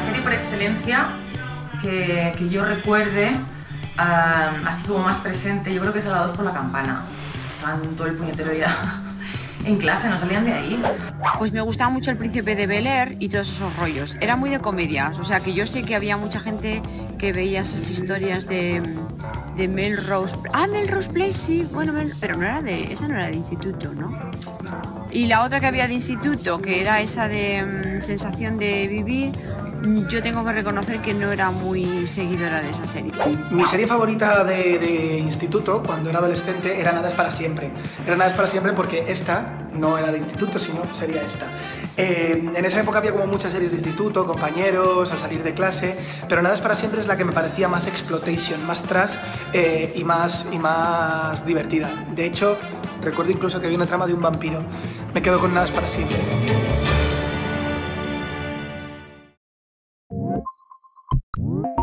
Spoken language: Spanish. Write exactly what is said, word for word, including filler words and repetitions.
serie por excelencia que, que yo recuerde, uh, así como más presente, yo creo que es Salvados por la Campana. Estaban todo el puñetero día en clase, no salían de ahí. Pues me gustaba mucho El Príncipe de Bel-Air y todos esos rollos. Era muy de comedias, o sea que yo sé que había mucha gente que veía esas historias de, de Melrose... Ah, Melrose Place, sí, bueno, Mel... pero no era de... esa no era de instituto, ¿no? Y la otra que había de instituto, que era esa de um, Sensación de Vivir, yo tengo que reconocer que no era muy seguidora de esa serie. Mi serie favorita de, de instituto, cuando era adolescente, era Nada es para siempre. Era Nada es para siempre porque esta no era de instituto, sino sería esta. Eh, en esa época había como muchas series de instituto, compañeros, al salir de clase, pero Nada es para siempre es la que me parecía más exploitation, más trash eh, y, más, y más divertida. De hecho, recuerdo incluso que había una trama de un vampiro. Me quedo con Nada es para siempre. What?